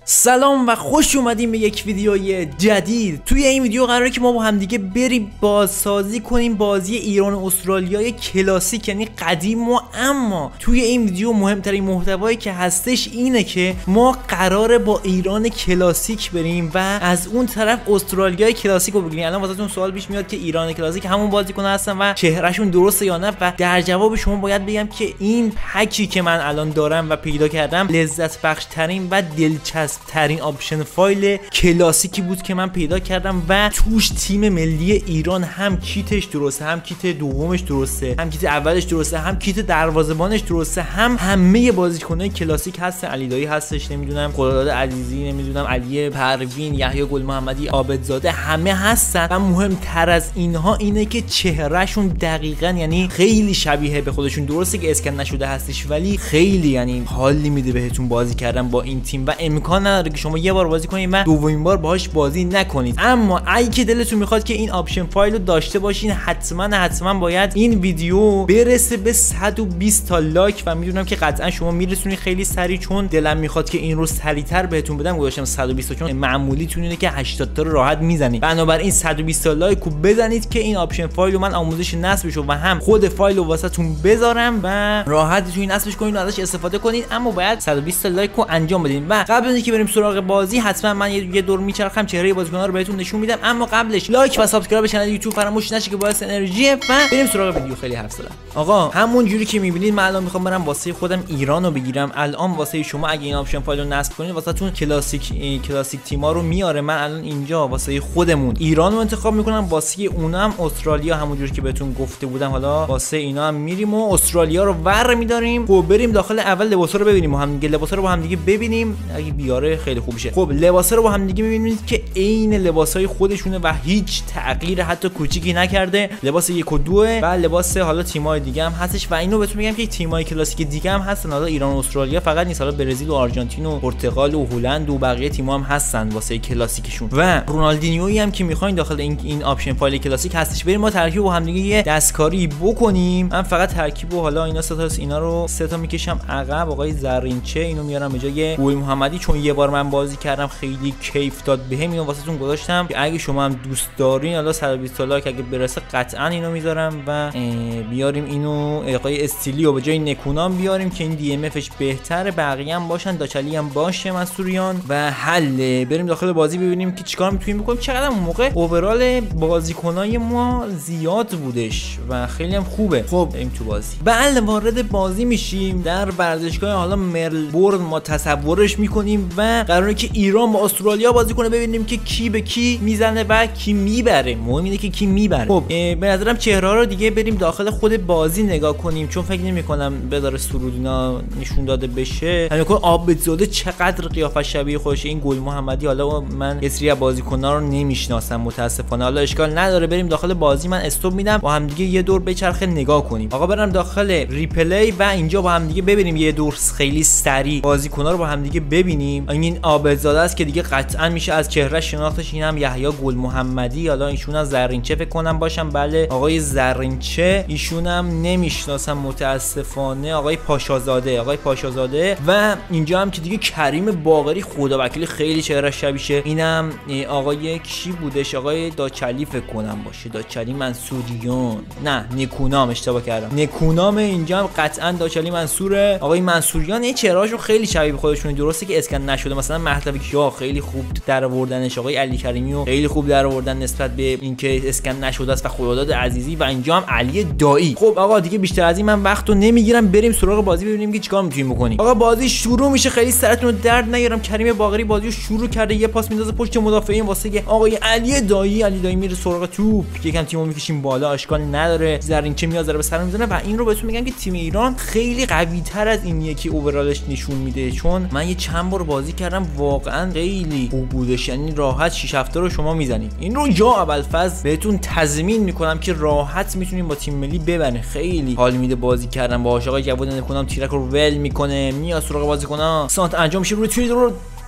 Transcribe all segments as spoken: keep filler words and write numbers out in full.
سلام و خوش اومدیم به یک ویدیوی جدید. توی این ویدیو قراره که ما با همدیگه بریم بازسازی کنیم بازی ایران و استرالیای کلاسیک، یعنی قدیم. و اما توی این ویدیو مهمترین محتوایی که هستش اینه که ما قراره با ایران کلاسیک بریم و از اون طرف استرالیای کلاسیک رو بگیریم. الان واسهتون سوال پیش میاد که ایران کلاسیک همون بازیکن هستن و چهرهشون درسته یا نه، و در جواب شما باید بگم که این پکی که من الان دارم و پیدا کردم لذت بخش ترین و دلچسب ترین آپشن فایل کلاسیکی بود که من پیدا کردم و توش تیم ملی ایران هم کیتش درسته، هم کیت دومش درسته، هم کیت اولش درسته، هم کیت دروازه‌بانش درسته، هم همه بازیکن‌های کلاسیک هستن. علی دایی هستش، نمیدونم خداداد عزیزی، نمیدونم علی پروین، یحیی گل محمدی، عابدزاده، همه هستن. و مهمتر از اینها اینه که چهرهشون دقیقاً یعنی خیلی شبیه به خودشون. درسته که اسکن نشده هستش ولی خیلی یعنی حالی میده بهتون بازی کردن با این تیم و امکان نداره که شما یه بار بازی کنید و دومین بار باهاش بازی نکنید. اما اگه که دلتون میخواد که این آپشن فایل رو داشته باشین، حتما حتما باید این ویدیو برسه به صد و بیست تا لایک و میدونم که قطعا شما میرسونید خیلی سریع، چون دلم میخواد که این رو سریعتر بهتون بدم. گذاشتم صد و بیست تا، چون معمولی تونه که هشتاد تا رو راحت میزنید. بنابراین صد و بیست تا لایک رو بزنید که این آپشن فایل رو من آموزش نصب بشه و هم خود فایل رو واسهتون بذارم و راحت میتونید نصبش کنید و ازش استفاده کنید. اما باید صد و بیست تا لایک رو انجام بدین. و قبل از اینکه بریم سراغ بازی، حتما من یه دور میچرخم چهره بازیکن‌ها رو بهتون نشون میدم. اما قبلش لایک و سابسکرایب کانال یوتیوب فراموش نشه که باعث انرژیه. و بریم سراغ ویدیو. خیلی حرف زدم. آقا همون جوری که میبینید من الان میخوام برم واسه خودم ایران رو بگیرم. الان واسه شما اگه این آپشن فایل رو نصب کنید واسهتون کلاسیک کلاسیک تیما رو میاره. من الان اینجا واسه خودمون ایران رو انتخاب میکنم، واسه اونم استرالیا همون جوری که بهتون گفته بودم. حالا واسه اینا هم میریم و استرالیا رو ور میداریم. خب بریم داخل. اول لباسا رو ببینیم، هم دیگه لباسا رو با هم دیگه ببینیم. اگه بیاره خیلی خوب میشه. خب لباسا رو با هم دیگه میبینید که عین لباسای خودشونه و هیچ تغییر حتی کوچیکی نکرده. لباس یک و دوه و لباس حالا تیمای دیگه هم هستش. و اینو بهتون میگم که تیمای کلاسیک دیگه هم هستن. حالا ایران و استرالیا فقط نیست، حالا برزیل و آرژانتین و پرتغال و هلند و بقیه تیم‌ها هم هستن واسه کلاسیکشون. و رونالدینیویی هم که میخواین داخل این این آپشن فایل کلاسیک هستش. بریم ما ترکیب با هم دیگه یه دستکاری بکنیم. من فقط ترکیب و حالا اینا سه تا اینا رو سه تا میکشم عقب. آقای زرینچه اینو میارم به جای گل محمدی، چون یه بار من بازی کردم خیلی کیف داد بهم. اینو واسهتون گذاشتم که اگه شما هم دوست دارین حالا صد و بیست تا لایک اگه برسه قطعا اینو میذارم. و بیاریم اینو آقای استیلیو به جای نکونام بیاریم که این دی ام افش بهتره، بقیه هم باشن، داچلی هم باشه، منصوریان. و حل بریم داخل بازی ببینیم که چیکار میتونیم بکنیم. چقدر اون موقع اوورال بازیکنای ما زیاد بودش و خیلی هم خوبه. خب بریم تو بازی. بله وارد بازی میشیم در ورزشگاه حالا ملبورن. ما تصورش میکنیم و قراره که ایران با استرالیا بازی کنه، ببینیم که کی به کی میزنه و کی میبره. مهم اینه که کی میبره. خب به نظرم چهره رو دیگه بریم داخل خود بازی نگاه کنیم، چون فکر نمی‌کنم بداره سرودینا نشون داده بشه. همین که عابدزاده چقدر قیافه شبیه خودشه. این گل محمدی حالا من یه سری بازیکن‌ها رو نمیشناسم متاسفانه. حالا اشکال نداره، بریم داخل بازی. من استوب میدم با هم دیگه یه دور بچرخه نگاه کنیم. آقا برم داخل ریپلی و اینجا با هم دیگه ببینیم یه دور خیلی سریع بازیکن‌ها رو با هم دیگه ببینیم. این عابدزاده است که دیگه قطعا میشه از چهره شناختش. این هم یحیی گل محمدی، حالا ایشون از زرینچه فکر کنم باشم. بله آقای زرینچه، ایشون هم نمیشناسم متاسفانه. آقای پاشازاده، آقای پاشازاده. و اینجا هم که دیگه کریم باقری، خدا وکیلی خیلی چهره شبیشه. اینم آقای کی بودش؟ آقای داچلی فکر کنم باشه. داچلی منصوریان، نه نکونام، اشتباه کردم، نکونام. اینجا هم قطعا داچلی منصوره. آقای منصوریان این چهرهاشون خیلی شبیه به خودشونه. درسته که اسکن نشده. مثلا مهدوی کیا خیلی خوب در آوردنش. آقای علی کریمیو خیلی خوب در آوردن نسبت به اینکه اسکن نشده است. و خداداد عزیزی و اینجا هم علی دایی. خب آقا دیگه بیشتر از این من وقتو نمیگیرم، بریم سراغ بازی ببینیم که چیکار میتونیم بکنیم. آقا بازی شروع میشه. خیلی سرتون رو درد نیارم. کریم باقری بازیو شروع کرده، یه پاس میندازه پشت مدافعین واسه آقای علی دایی. علی دایی میره سراغ توپ، یکم تیمو میکشیم بالا، اشکال نداره. زرینچه میاد ضربه سر میزنه. و این رو بهتون میگم که تیم ایران خیلی قوی تر از این یکی اوورالش نشون میده، چون من یه چند بار بازی کردم واقعا خیلی خوب بودش. یعنی راحت شش هفته رو شما میزنید. این رو یا ابوالفضل بهتون تضمین میکنم که راحت میتونیم با تیم ملی ببرین. خیلی حال میده بازی کردن باهاش. آقای جواد نکنم تیرک رو ول میکنه، میاد سراغ بازیکن‌ها، سانت انجام میشه روی توی رو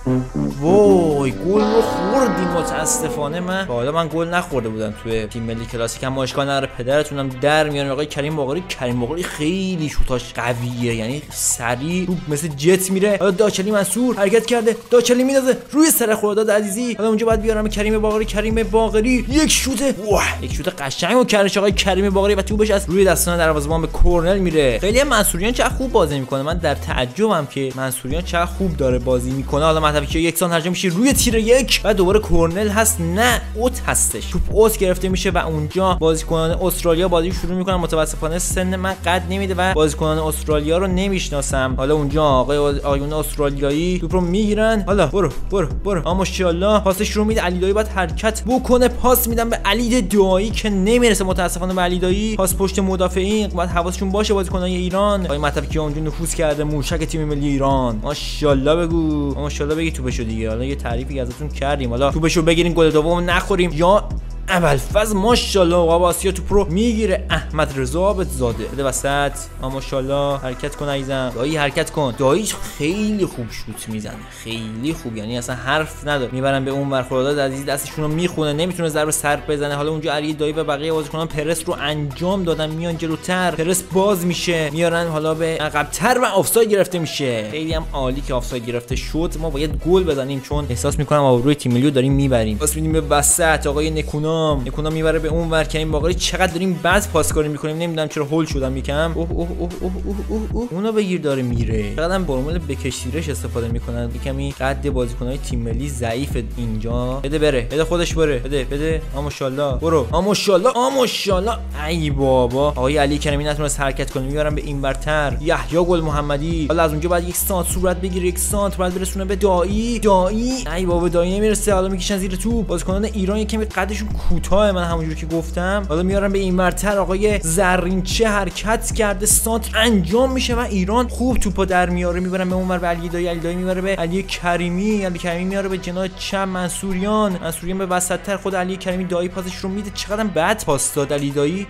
وای گل رو خوردیم متاسفانه. من حالا من گل نخورده بودم توی تیم ملی کلاسیک، اما اشکال نداره پدرتونم در میارم. آقای کریم باقری کریم باقری خیلی شوتاش قویه، یعنی سریع مثل جت میره. حالا داچلی منصور حرکت کرده، داچلی میندازه روی سر خرداد عزیزی. حالا اونجا باید بیارم کریم باقری. کریم باقری یک شوت، واه یک شوت قشنگو کرده آقای کریم باقری و توپش از روی دستان دروازه‌بان به کرنل میره. خیلی منصوریان چقدر خوب بازی میکنه، من در تعجبم که منصوریان چقدر خوب داره بازی میکنه. حالا مطلبی که یک سانت ترجمه میشه روی تیر یک و دوباره کرنل هست، نه اوت هستش، توپ اوت گرفته میشه و اونجا بازیکنان استرالیا بازی شروع میکنن. متاسفانه سن من قد نمیده و بازیکنان استرالیا رو نمیشناسم. حالا اونجا آقای آقایون استرالیایی توپ رو میگیرن. حالا برو برو برو، اما ماشاءالله پاسش رو میده. علی دایی باید حرکت بکنه، پاس میدن به علی دایی که نمیرسه متاسفانه به علی دایی. پاس پشت مدافعین، باید حواسشون باشه بازیکنان ایران. آقای مطلبی که اونجا نفوذ کرده، موشک تیم ملی ایران. ماشاءالله بگو، ماشاءالله بگی توپشو دیگه. حالا یه تعریفی ازتون کردیم، حالا توپشو بگیریم گل دوم نخوریم یا ابوالفضل. ماشاءالله آقا آسیا توپ رو میگیره. احمد رضا عابدزاده بده وسط. ماشاءالله حرکت کن عزیزم، دایی حرکت کن. دایی خیلی خوب شوت میزنه، خیلی خوب، یعنی اصلا حرف نداره. میبرن به اون ور، خرداد عزیزی دستشون رو میخونه، نمیتونه ضربه سر بزنه. حالا اونجا علی دایی و بقیه بازیکنان پرس رو انجام دادن، میان جلوتر، پرس باز میشه، میارن حالا به عقب‌تر و آفساید گرفته میشه. خیلی هم عالی که آفساید گرفته شد. ما باید گل بزنیم چون احساس میکنم آبروی تیم ملی رو داریم میبریم. پاس میدیم به وسط، آقای نکونا نکونا میبره به اون ور. کریم باقری چقدر داریم بد پاسکاری میکنیم، نمیدونم چرا هول شدم یکم. اوه اوه اوه اوه اوه اوه اوه اونو بگیر داره میره. چقدر فرمول بکشیرش استفاده میکنن. یکمی قد بازیکنای تیم ملی ضعیف اینجا. بده بره، بده خودش بره، بده بده. آ ماشاءالله برو، آ ماشاءالله، آ ماشاءالله. ای بابا آقای علی کریمی نتونست حرکت کنه، میبرن به این ورتر. یحیی گل محمدی حالا از اونجا بعد یک سانت صورت بگیره، یک سانت بعد برسونه به دایی. دایی ای بابا دایی نمیرسه. حالا میکشن زیر توپ. بازیکنان ایران یکمی قدشون کوتاه، من همونجوری که گفتم. حالا میارن به این ورتر. آقای زرینچه حرکت کرده، سانت انجام میشه و ایران خوب توپو در میاره. میبرن به اونور به علی دایی. علی دایی میبره به علی کریمی. علی کریمی میاره به جناح چپ منصوریان. منصوریان به وسط‌تر، خود علی کریمی. دایی پاسش رو میده. چقدر بد پاس داد علی دایی.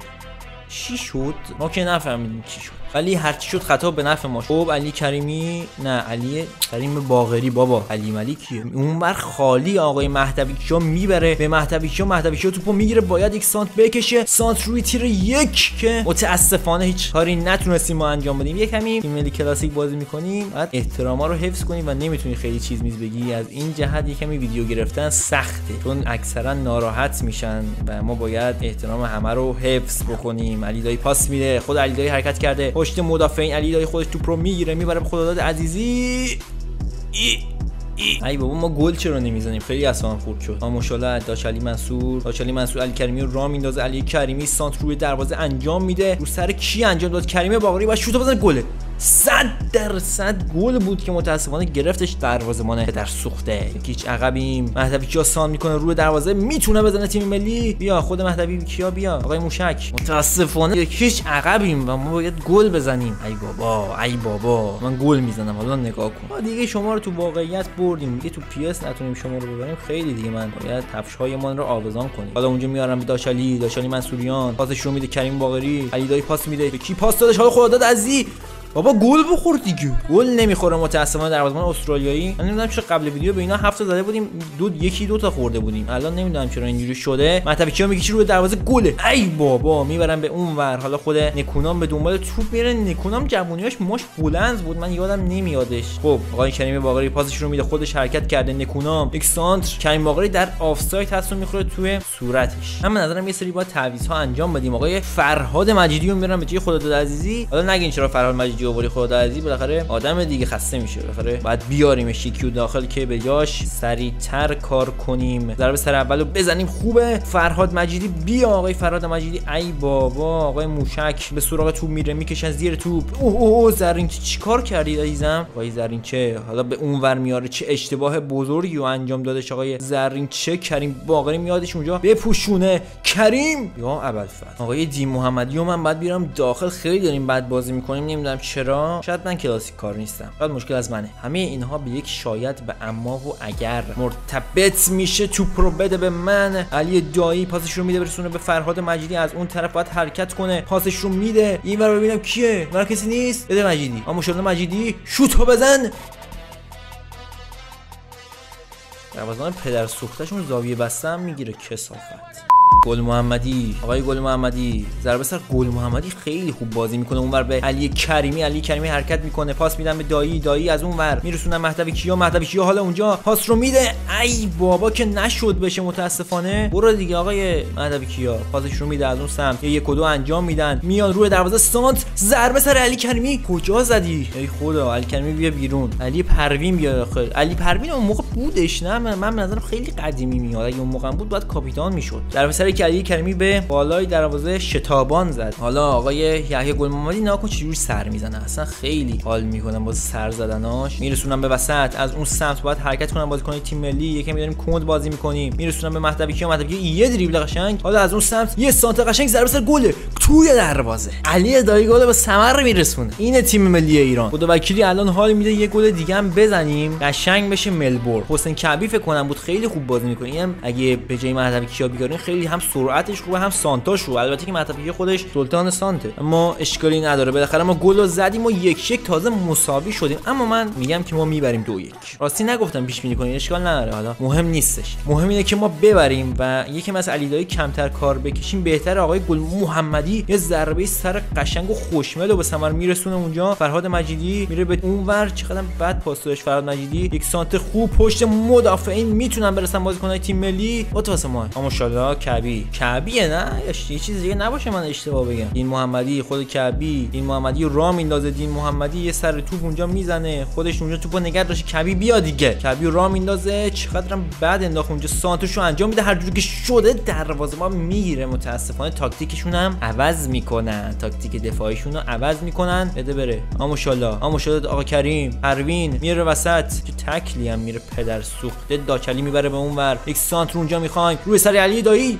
چی شد؟ ما که نفهمیدیم چی شد، ولی هرچی شد خطا به نفع ما. خب علی کریمی، نه علی کریم باقری بابا، علی ملیکیه. اونور خالی. آقای مهدوی‌کیا میبره به مهدوی‌کیا. مهدوی‌کیا توپو میگیره، باید یک سانت بکشه. سانت روی تیر یک که متاسفانه هیچ کاری نتونستیم ما انجام بدیم. یک کمی تیم ملی کلاسیک بازی میکنیم، بعد احتراما رو حفظ کنیم و نمیتونی خیلی چیز میز بگی. از این جهت یک کمی ویدیو گرفتن سخته، چون اکثرا ناراحت میشن و ما باید احترام همه رو حفظ بکنیم. علی دایی پاس میده، خود علی دایی حرکت کرده پشت مدافعین. علی دایی خودش توپ رو میگیره، میبره به خرداد عزیزی. ای ای ای بابا ما گل چرا نمیزنیم؟ خیلی اصلا خورد شد. ماشاءالله داچلی منصور، داچلی منصور علی کریمی رو راه میندازه. علی کریمی سانت روی دروازه انجام میده. رو سر کی انجام داد؟ کریم باقری. با شوت بزنه، گله. صد درصد گل بود که متاسفانه گرفتش دروازه‌بان در سوخته. هیچ عقبیم. مهدوی کیا سان میکنه روی دروازه، میتونه بزنه تیم ملی. بیا خود مهدوی کیا، بیا آقای موشک. متاسفانه هیچ عقبیم و ما باید گل بزنیم. ای بابا ای بابا من گل میزنم. حالا نگاه کن، ما دیگه شما رو تو واقعیت بردیم دیگه، تو پی اس نتونیم شما رو ببریم. خیلی دیگه من باید حفش‌هایمان رو آویزان کنیم. حالا اونجا میارم به داشلی. داشلی منصوریان پاسش رو میده کریم باقری. علی دایی پاس میده به کی؟ پاس دادش. حالا خرداد عزیزی بابا گل بخور دیگه. گل نمیخوره متاسفانه دروازه‌بان استرالیایی. من نمیدونم چرا قبل ویدیو به اینا هفت تا زده بودیم، دو یکی دو تا خورده بودیم. الان نمیدونم چرا اینجوری شده. مهدوی کیا میگه چی روی دروازه، گله. ای بابا میبرن به اون ور. حالا خود نکونام به دنبال توپ میره. نکونام جوونیاش ماش بلند بود، من یادم نمیادش. خب آقای کریم باقری پاسش رو میده، خودش حرکت کرده. نکونام یک سانتر، کریم باقری در آفساید هست و میخوره توی صورتش. من به نظرم یه سری با تعویض ها انجام بدیم. آقای فرهاد مجیدی رو میبرن به جای خرداد عزیزی. حالا نگین چرا فرهاد مجیدی آوردی، خرداد عزیزی بالاخره آدم دیگه خسته میشه، بالاخره باید بیاریمش یکیو داخل که به جاش سریعتر کار کنیم. ضربه سر اولو بزنیم. خوبه فرهاد مجیدی. بیا آقای فرهاد مجیدی. ای بابا آقای موشک به سراغ توپ میره، میکشن زیر توپ. اوه اوه زرینچه چیکار کردی عزیزم؟ آقای زرینچه حالا به اون ور میاره. چه اشتباه بزرگی رو انجام دادش آقای زرینچه. کریم باقری میادش اونجا بپوشونه. کریم یا ابوالفضل. آقای دی محمدی و من بعد بیارم داخل. خیلی داریم بد بازی میکنیم، نمیدونم چرا. شاید من کلاسیک کار نیستم، شاید مشکل از منه. همه اینها به یک شاید به اما و اگر مرتبط میشه. توپ رو بده به من. علی دایی پاسش رو میده برسونه به فرهاد مجیدی. از اون طرف باید حرکت کنه، پاسش رو میده اینور. ببینم کیه، ور کسی نیست. بده مجیدی. اما ماشاءالله مجیدی شوتو بزن. دروازه‌بان پدر سوختشون زاویه بسته هم میگیره کثافت. گل محمدی، آقای گل محمدی ضربه سر گل محمدی خیلی خوب بازی میکنه اونور به علی کریمی، علی کریمی حرکت میکنه، پاس میدن به دایی، دایی از اونور میرسونن مهدوی کیا، مهدوی کیا حالا اونجا پاس رو میده، ای بابا که نشد بشه متاسفانه. برو دیگه آقای مهدوی کیا، پاسش رو میده از اون سمت، یک و دو انجام میدن، میاد روی دروازه سانت، ضربه سر علی کریمی، کجا زدی ای خدا، علی کریمی بیا بیرون، علی پروین بیا داخل. علی پروین اون موقع بودش نه، من من نظرم خیلی قدیمی میاد، اگه اون موقع بود باید کاپیتان میشد. ضربه سر علی کریمی به بالای دروازه شتابان زد. حالا آقای یحیی گل محمدی ناکن چجوری سر میزنه، اصلا خیلی حال میکنن با سر زدناش. میرسونن به وسط، از اون سمت باید حرکت کنن بازیکن تیم ملی، یکم میداریم کند بازی میکنیم، میرسونن به مهدوی کیا، مهدوی کیا یه دریبل قشنگ، حالا از اون سمت یه سانت قشنگ، ضربه سر گل توی دروازه، علی دایی گل به ثمر میرسونه. این تیم ملی ایران خدا وکیلی الان حال میده یه گل دیگه هم بزنیم قشنگ بشه ملبورن. حسین کعبی فکر کنم بود خیلی خوب بازی میکنه، اینم اگه به جای مهدوی کیا بیارین خیلی هم سرعتش خوبه هم سانتاش رو، البته که مهدوی کیا خودش سلطان سانته، اما اشکالی نداره، بالاخره ما گل رو زدیم و یک یک تازه مساوی شدیم. اما من میگم که ما میبریم دو یک. راستی نگفتم پیش بینی کنین، اشکال نداره، حالا مهم نیستش، مهم اینه که ما ببریم و یکی مثلا علی دایی کمتر کار بکشیم بهتره. آقای گل محمدی یه ضربه سر قشنگ و خوشمل و به ثمر میرسونه اونجا، فرهاد مجیدی میره به اونور، چقدر بد پاس داشت فرهاد مجیدی، یک سانت خوب پشت مدافعین میتونن برسن بازیکن‌های تیم ملی با واسه ما. اما ماشاءالله کعبی کعبیه نه یه چیز دیگه نباشه من اشتباه بگم. دین محمدی خود کعبی، دین محمدی را میندازه، دین محمدی یه سر توپ اونجا میزنه، خودش اونجا توپو نگه داشته، کعبی بیا دیگه، کعبی را میندازه، چقدرم بعد انداخت اونجا، سانتشو انجام میده، هر جوری که شده دروازه ما میگیره. متاسفانه تاکتیکشون هم عوض میکنن، تاکتیک دفاعیشون رو عوض میکنن. بده بره آ ماشاءالله، آ ماشاءالله آقا کریم، پروین میره وسط، که تکلی هم میره پدر سوخته، داکلی میبره به اونور، یک سانتر اونجا میخواین روی سر علی دایی،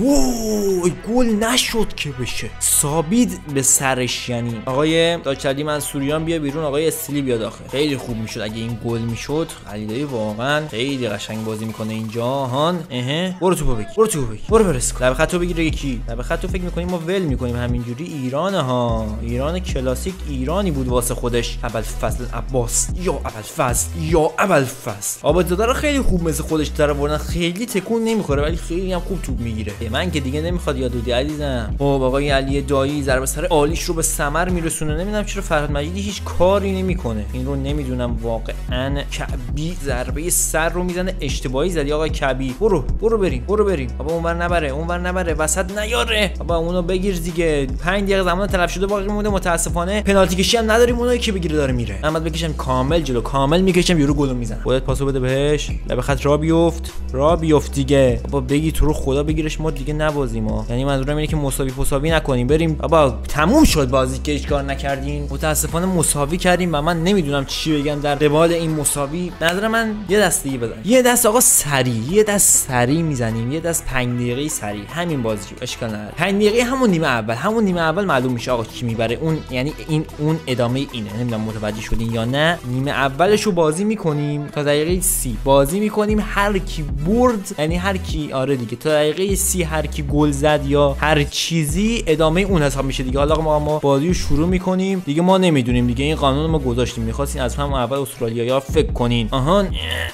وای گل نشد که بشه، ثابت به سرش. یعنی آقای داکلی منصوریان بیا بیرون، آقای استیلی بیا داخل، خیلی خوب میشد اگه این گل میشد. علی دایی واقعا خیلی قشنگ بازی میکنه اینجا. هان اهه برو توپو بگیر، برو توپو بگیر، برو برس لب خطو بگیره، یکی لب خطو فکر میکنیم ما ول میکنیم همینجوری. ایران ها، ایران کلاسیک، ایرانی بود واسه خودش. ابوالفضل عباس یا ابوالفضل یا ابوالفضل آبادزاده رو خیلی خوب مثل خودش درآوردن، خیلی تکون نمیخوره ولی خیلی هم خوب توپ میگیره. من که دیگه نمیخواد یاد دودی عزیزم. خب آقای علی دایی ضربه سر عالیش رو به ثمر میرسونه. نمیدونم چرا فرهاد مجیدی هیچ کاری نمیکنه، این رو نمیدونم واقعا. کعبی ضربه سر رو میزنه، اشتباهی زدی آقای کعبی، برو برو بریم برو بریم بابا، اونور نبره اونور نبره، وسط نیاره بابا، اونو بگیر دیگه. پنج دقیقه زمان تلف شده باقی مونده، متاسفانه پنالتی کشی هم نداریم، اونایی که بگیره داره میره. احمد بکشم کامل جلو، کامل میکشم یورو گل میزنه. خودت پاسو بده بهش، لب خط را بیفت را بیفت دیگه بابا، بگی تو رو خدا بگیرش، ما دیگه نبازیم ها. یعنی منظورم اینه که مساوی مساوی نکنیم، بریم بابا تموم شد بازی که هیچ کار نکردین. متاسفانه مساوی کردیم و من نمیدونم چی بگم در قبال این مساوی. نظر من یه دست دیگه بزنیم، یه دست آقا سری، یه دست سری میزنیم، یه دست پنج دقیقه سری، همین بازی اشکال نداره. پنج دقیقه همون نیمه اول، همون نیمه اول معلوم میشه آقا کی میبره. اون یعنی این اون ادامه اینه، نمیدونم متوجه شدین یا نه. نیمه اولشو بازی میکنیم تا دقیقه سی بازی میکنیم، هر کی برد یعنی هر کی آره دیگه تا دقیقه سی هر کی گل زد یا هر چیزی ادامه اون حساب میشه دیگه. حالا ما ما بازی رو شروع میکنیم دیگه، ما نمیدونیم دیگه، این قانون ما گذاشتیم، میخواستین از هم اول استرالیایی‌ها فکر کنین. آهان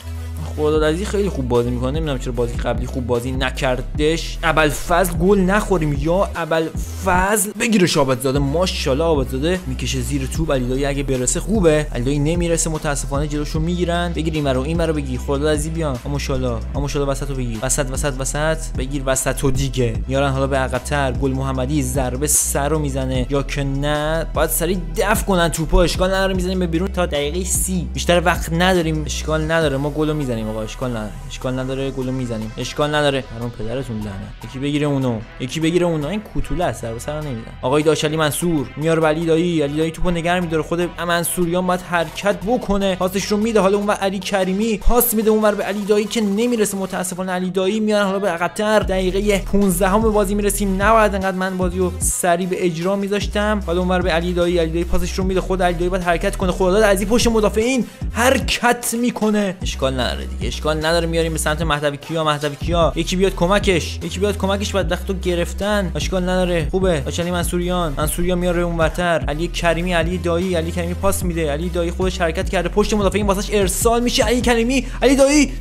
خدادادی خیلی خوب بازی میکنه، نمیدونم چرا بازی قبلی خوب بازی نکردش. ابوالفضل گل نخوریم یا ابوالفضل بگیرش آبادزاده، ماشاءالله آبادزاده میکشه زیر توپ. علیدایی اگه برسه خوبه، علیدایی نمیرسه متاسفانه، جلوشو میگیرن. بگیر این مرو این مرو بگیر، خدادادی بیان ماشاءالله ماشاءالله، وسطو بگیر، وسط وسط وسط بگیر، وسطو دیگه میارن حالا به عقب‌تر. گل محمدی ضربه سر رو میزنه یا که نه باید سریع دفع کنن توپو، اشکال نداره میزنیم به بیرون تا دقیقه سی، بیشتر وقت نداریم، اشکال نداره ما گلو میزنیم آقا، اشکال نداره اشکال نداره گلو میزنیم، اشکال نداره. برام پدرتون لعنت، یکی بگیره اونو یکی بگیره اونو، این کوتوله است در سر نمیدن. آقای داشلی منصور میاره علی دایی، علی دایی توپو نگه میداره، خود منصوریان باید حرکت بکنه، پاسش رو میده، حالا اونور علی کریمی پاس میده اونور به علی دایی که نمیرسه متاسفانه. علی دایی میارن حالا به عقب‌تر، دقیقه پانزده ام بازی میرسیم، نباید انقدر من بازیو سریع به اجرا میذاشتم. حالا اونور به علی دایی، علی دایی پاسش رو میده، خود علی دایی باید حرکت کنه، خداداد عزیز پشت مدافعین حرکت میکنه، اشکال نداره دیگه، اشکال نداره. میاریم به سمت مهدوی کیا، مهدوی کیا یکی بیاد کمکش، یکی بیاد کمکش، بعد وقتو گرفتن، اشکال نداره خوبه. داشلی منصوریان، منصوریان میاره اونورتر، علی کریمی، علی دایی، علی کریمی پاس میده، علی دایی خودش حرکت کرده، پشت مدافعین واسش ارسال میشه، علی کریمی، علی دایی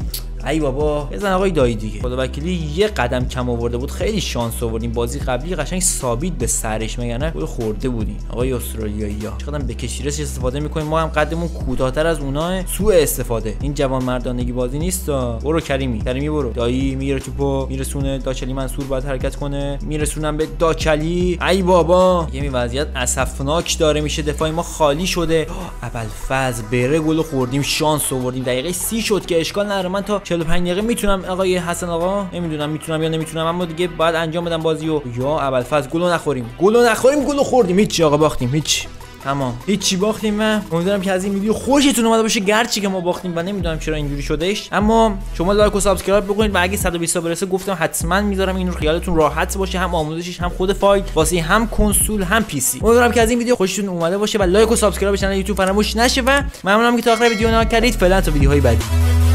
ای بابا بزن آقای دایی دیگه. خدا وکیلی یه قدم کم آورده بود، خیلی شانس آوردیم. بازی قبلی قشنگ ثابت به سرش مگه نه گل خورده بودیم. آقای استرالیایی‌ها چقدر به کشیرش استفاده میکنیم، ما هم قدمون کوتاه‌تر از اوناه. سوء استفاده. این جوان مردانگی بازی نیست. برو کریمی کریمی برو. دایی میره توپو میرسونه. داچلی منصور باید حرکت کنه. میرسونم به داچلی. ای بابا یه می وضعیت اسفناک داره میشه. دفاع ما خالی شده. ابوالفضل بره گل خوردیم، شانس آوردیم. دقیقه سی شد که اشکال نداره. من تا چهل و پنج دقیقه میتونم آقای حسن آقا، نمیدونم میتونم یا نمیتونم، اما دیگه باید انجام بدم بازیو. یا ابوالفضل گلو نخوریم. گلو نخوریم گلو خوردیم. هیچ آقا باختیم. هیچ تمام هیچی باختیم. من امیدوارم که از این ویدیو خوشتون اومده باشه، گرچه که ما باختیم و نمیدونم چرا اینجوری شدهش. اما شما لایک و سابسکرایب بکنید و اگه صد و بیست تا برسه گفتم حتما میذارم این رو خیالتون راحت باشه، هم آموزشش هم خود فایل واسه هم کنسول هم پی سی. امیدوارم که از این ویدیو خوشتون اومده باشه و لایک و سابسکرایب کانال یوتیوب فراموش نشه و ممنونم که تا آخر ویدیو نگاه کردید. فعلا تا ویدیوهای بعدی.